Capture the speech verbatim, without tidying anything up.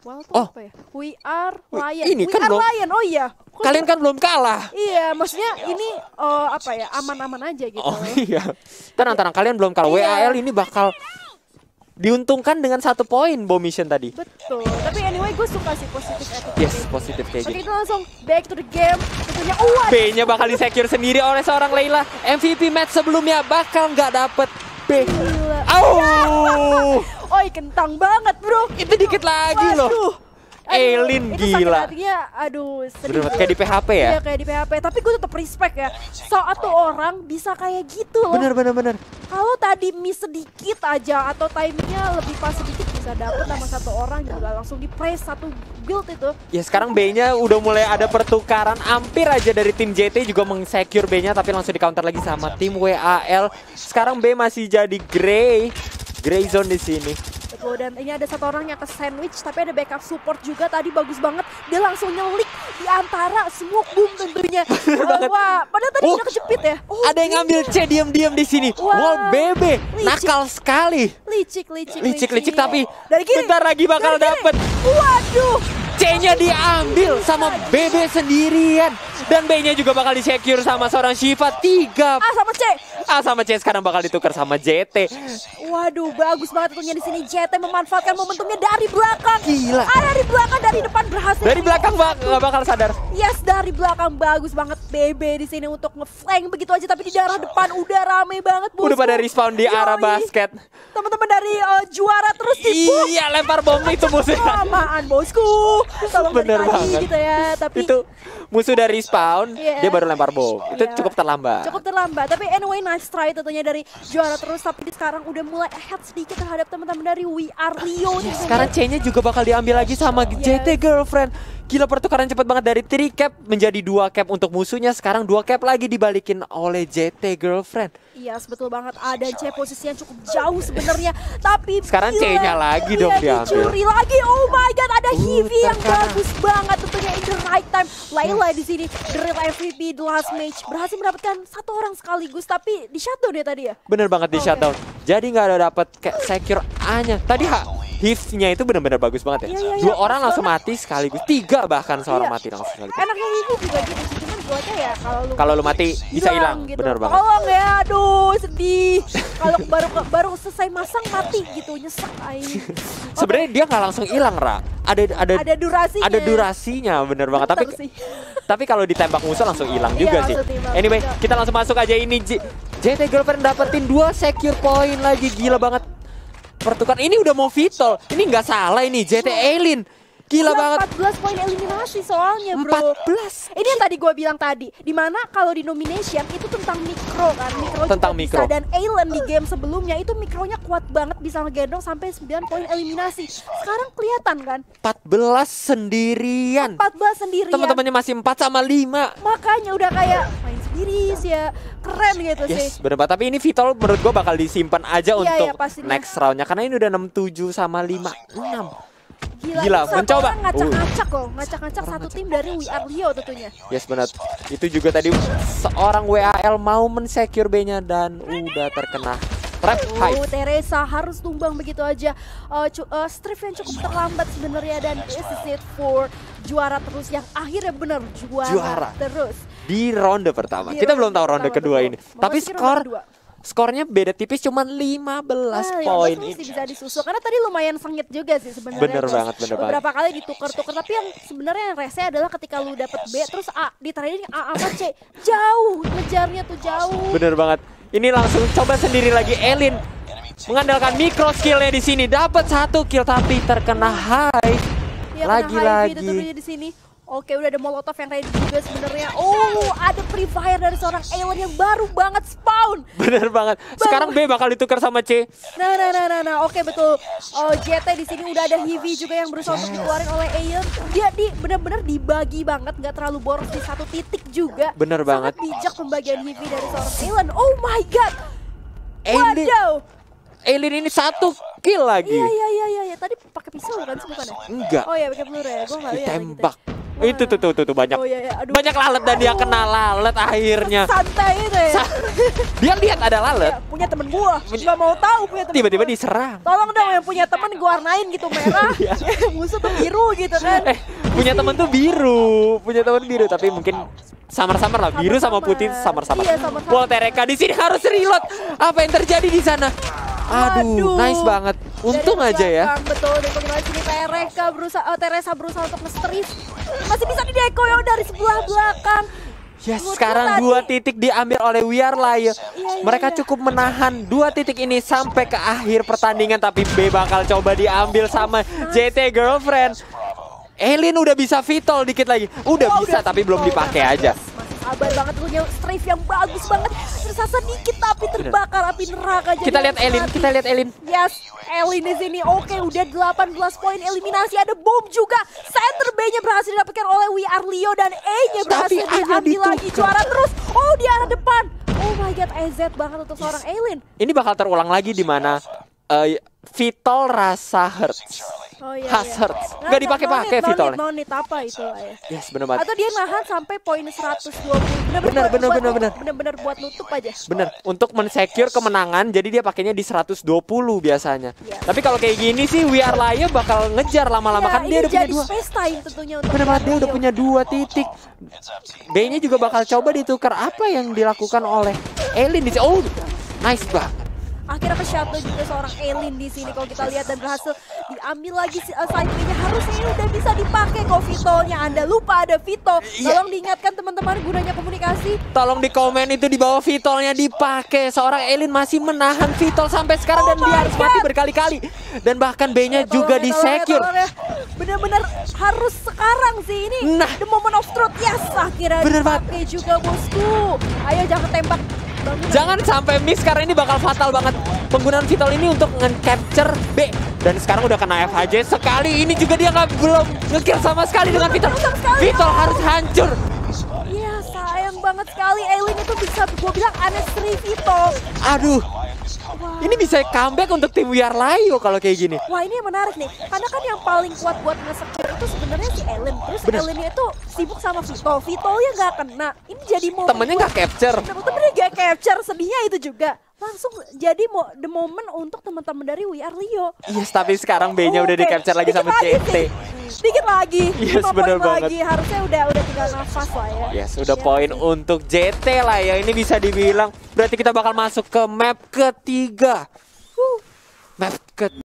Wow, tuh Oh. apa ya? We are Lion. Ini We kan are belum- Lion. Oh iya. Kok Kalian kan belum kalah. Iya, maksudnya ini eh, apa ya? Aman-aman aja gitu. Oh iya. Tenang tenang, kalian belum kalah. W A L ini bakal diuntungkan dengan satu poin Bow Mission tadi. Betul. Tapi anyway, gue suka sih positif attitude. Yes, positif kayak Oke, gitu. kita langsung back to the game. Tentunya oh, B-nya bakal di-secure sendiri oleh seorang Layla. M V P match sebelumnya bakal nggak dapet B. gila. Au! Oi, kentang banget, bro. Itu dikit lagi loh. Waduh. Elin itu sakit gila. hatinya, aduh, sedih. Bener, kayak di P H P ya? Iya, kayak di P H P. Tapi gue tetap respect ya. Satu orang bisa kayak gitu loh. Bener bener bener. Kalau tadi miss sedikit aja atau timingnya lebih pas sedikit bisa dapet sama satu orang juga langsung di press satu build itu. Ya sekarang B-nya udah mulai ada pertukaran, hampir aja dari tim J T juga meng-secure B-nya tapi langsung di counter lagi sama tim W A L. Sekarang B masih jadi Grey. Grey zone di sini. Betul, dan ini ada satu orang yang ke sandwich tapi ada backup support juga tadi bagus banget. Dia langsung nyelik di antara smoke boom tentunya. Uh, wah, padahal tadi Oh, udah kejepit ya. Oh, ada yang ngambil C diam-diam di sini. Wah, Wow, B B licik. nakal sekali. licik, licik, Licik licik tapi dari kiri. bentar lagi bakal Dari kiri. dapet. Waduh. C-nya diambil sama B B sendirian. Dan B-nya juga bakal di-secure sama seorang Shiva. Tiga A sama C. A sama C sekarang bakal ditukar sama J T. Waduh, bagus banget tentunya di sini J T memanfaatkan momentumnya dari belakang. Gila. Ah, dari belakang, dari depan berhasil. Dari belakang bak nggak bakal sadar. Yes, dari belakang bagus banget B B di sini untuk nge-flank begitu aja, tapi di daerah depan udah rame banget, bosku. Udah pada respawn di arah Yoi. basket. Teman-teman dari uh, juara terus di boom. Iya, lempar bom itu musuh. Samaan, bosku. Tolong dari Bener tadi banget. gitu ya, tapi Itu musuh dari respawn, Iya. dia baru lempar bom. Itu Iya. cukup terlambat. cukup terlambat. Tapi anyway, nice try tentunya dari juara terus, tapi sekarang udah mulai ahead sedikit terhadap teman-teman dari We Are Leo nih. Sekarang C-nya juga bakal diambil lagi sama J T Girlfriend. Gila, pertukaran cepat banget dari tiga cap menjadi dua cap untuk musuhnya. Sekarang dua cap lagi dibalikin oleh J T Girlfriend. Iya, betul banget. A dan C posisinya cukup jauh sebenarnya. Tapi Sekarang gila, C-nya lagi dong iya, diambil. dicuri lagi. Oh my god, ada Uh, Hivi yang terkena. bagus banget tentunya in the right time. Layla di sini the real M V P the last match berhasil mendapatkan satu orang sekaligus, tapi di shutdown ya tadi ya. Bener banget di Oke. shutdown. Jadi nggak ada dapat kayak secure A-nya. Tadi ha, Hifnya itu benar-benar bagus banget ya. Iya, iya, Dua iya. orang langsung mati sekaligus. Tiga bahkan seorang Iya. mati langsung sekaligus. Enaknya Hivi juga gitu sih, cuman buatnya ya kalau lu Kalau lu mati bisa hilang. gitu. Bener banget. Tolong ya, aduh sedih. Kalau baru baru selesai masang mati gitu, nyesek aing. Sebenarnya dia nggak langsung hilang, Ra. Ada ada Ada durasinya. ada durasinya, bener banget. Tapi Bentar sih. tapi kalau ditembak musuh langsung hilang Iya, juga sih. langsung tembak. Anyway, Iya. kita langsung masuk aja ini. J- JT Girlfriend dapetin dua secure point lagi, gila banget. Pertukaran ini udah mau vital. Ini nggak salah ini J T Elin. Gila Udah banget. empat belas poin eliminasi soalnya, bro. empat belas. Ini yang tadi gue bilang tadi, dimana kalau di nomination itu tentang mikro kan, mikro Tentang juga mikro. bisa. Dan Ailen di game sebelumnya itu mikronya kuat banget, bisa ngegendong sampai sembilan poin eliminasi. Sekarang kelihatan kan, empat belas sendirian. empat belas sendirian. Teman-temannya masih empat sama lima. Makanya udah kayak main sendiri sih ya, keren gitu sih. Yes, bener banget. Tapi ini vital menurut gua bakal disimpan aja Iya, untuk iya, pastinya. next roundnya. Karena ini udah enam tujuh sama lima enam. Gila, Gila, itu satu mencoba. orang ngacak-ngacak loh, ngacak-ngacak satu tim dari We Are Leo tentunya. Yes, benar. Itu juga tadi seorang W A L mau men-secure B-nya dan udah terkena trap high. Oh, Teresa harus tumbang begitu aja. Uh, cu- uh, Strife yang cukup terlambat sebenarnya, dan this is it for juara terus yang akhirnya bener juara, Juara. terus. Di ronde pertama. Di Kita ronde belum tahu ronde pertama, kedua betul. ini. Mau Tapi masukin ronde skor kedua. skornya beda tipis cuman lima belas Ah, yang poin. bagus masih bisa disusul karena tadi lumayan sengit juga sih sebenarnya. Bener Terus banget, bener beberapa kali ditukar-tukar, tapi yang sebenarnya yang rese adalah ketika lu dapet B terus A di trading A sama C, jauh ngejarnya tuh jauh. Bener banget. Ini langsung coba sendiri lagi Elin mengandalkan micro skillnya di sini, dapat satu kill tapi terkena high. Ya, Lagi-lagi. tentunya di sini. Oke, udah ada Molotov yang ready juga sebenarnya. Oh, ada Free Fire dari seorang Ailen yang baru banget spawn. Bener banget. Sekarang B bakal ditukar sama C. Nah, nah, nah, nah, nah. Oke, betul. Oh, J T di sini udah ada Hivi juga yang berusaha untuk dikeluarin oleh Ailen. Dia di benar-benar dibagi banget, nggak terlalu boros di satu titik juga. Bener banget. Sangat bijak pembagian Hivi dari seorang Ailen. Oh my god. Elin, Waduh. Elin ini satu kill lagi. Iya, iya, iya, iya. Tadi pakai pisau kan sih bukan ya? Enggak. Oh iya, pakai peluru ya. Gue nggak lihat. lagi Ditembak. tadi. Itu tuh tuh tuh, tuh banyak. Oh, iya, iya. Aduh. Banyak lalat dan dia Aduh. kena lalat akhirnya. Santai itu ya. Sa- dia lihat ada lalat, Ya, punya temen gua, nggak mau tahu punya temen tiba-tiba gua. diserang. Tolong dong yang punya temen gua warnain gitu merah, musuh tuh biru gitu kan. Eh, punya temen tuh biru, punya temen biru tapi mungkin samar-samar lah, biru sama Samar-samar. putih samar-samar. Iya, samar-samar. Wah, Tereka di sini harus reload. Apa yang terjadi di sana? Aduh, Aduh. nice banget. Untung Dari aja ya. belakang, betul, dan kalau sini Tereka berusaha, oh, Teresa berusaha untuk nge-strip. Masih bisa dideko ya dari sebelah belakang. Yes, Menurut sekarang gua dua tadi- titik diambil oleh We Are Lion. Iya, iya, Mereka iya. cukup menahan dua titik ini sampai ke akhir pertandingan, tapi B bakal coba diambil sama J T Girlfriend. Elin udah bisa Vitol dikit lagi. Udah Oh, bisa udah tapi belum Vitol, dipakai udah aja. bagus. Masih sabar banget, punya strafe yang bagus banget. Tersasa dikit tapi terbakar api neraka. Jadi Kita lihat harus Elin, hati. kita lihat Elin. Yes, Elin di sini. Oke, udah delapan belas poin eliminasi. Ada boom juga. Center B-nya berhasil didapatkan oleh We Are Leo dan E-nya berhasil Tapi hanya diambil lagi. ditukar. Juara terus. Oh, di arah depan. Oh my god, E Z banget untuk seorang Elin. Ini bakal terulang lagi di mana eh, Vitol rasa hurts. Oh iya. Has iya. hurts. Nggak dipakai-pakai no need, Vitolnya. No need, no need apa itu lah ya. Yes, bener banget. Atau dia nahan sampai poin seratus dua puluh. Bener, Bener-bener bener, buat- bener, bener. Bener-bener buat nutup aja. Bener, untuk men-secure kemenangan jadi dia pakainya di seratus dua puluh biasanya. Yes. Tapi kalau kayak gini sih We Are Lion bakal ngejar lama-lama Ya, kan ini dia udah punya jadi dua. space time tentunya untuk Bener banget, dia udah Rio. punya dua titik. B-nya juga bakal coba ditukar. Apa yang dilakukan oleh Elin di sini? Oh, nice banget. Akhirnya ke shuttle juga seorang Elin di sini kalau kita lihat dan berhasil diambil lagi si- uh, side B-nya. Harusnya ini udah bisa dipakai kok Vitolnya. Anda lupa ada Vito. Iya. Tolong diingatkan teman-teman gunanya komunikasi. Tolong di komen itu di bawah Vitolnya dipakai. Seorang Elin masih menahan Vitol sampai sekarang Oh dan dia my harus mati God. berkali-kali. Dan bahkan B-nya Eh, juga tolong ya, di tolong ya, secure. tolong ya. Bener-bener harus sekarang sih ini. Nah. The moment of truth. Yes, akhirnya Bener banget. dipakai juga bosku. Ayo jangan tembak. Bangun. Jangan sampai miss karena ini bakal fatal banget. Penggunaan Vitol ini untuk nge-capture B. Dan sekarang udah kena F H J sekali. Ini juga dia nggak belum nge-kill sama sekali dengan Vitol. Sama sekali. Vitol harus hancur. Iya, sayang banget sekali. Elin itu bisa, gue bilang unnecessary Vito. Aduh, Wah. ini bisa comeback untuk tim We Are Lion kalau kayak gini. Wah, ini yang menarik nih. Karena kan yang paling kuat buat nge-secure itu sebenarnya si Elin. Terus Bener. Elinnya itu sibuk sama Vito. Vito-nya nggak kena. Ini jadi momen. Temennya nggak capture. Temen-temennya nggak capture. Sedihnya itu juga. Langsung jadi mo the moment untuk teman-teman dari We Are Leo. Yes, tapi sekarang B-nya udah Oke, di-capture lagi dikit sama lagi J T. sih. Dikit lagi. Yes, lima bener poin banget. lagi. Harusnya udah udah tinggal nafas lah ya. Yes, udah Iya poin sih. untuk J T lah ya. Ini bisa dibilang berarti kita bakal masuk ke map ketiga. Huh. Map ke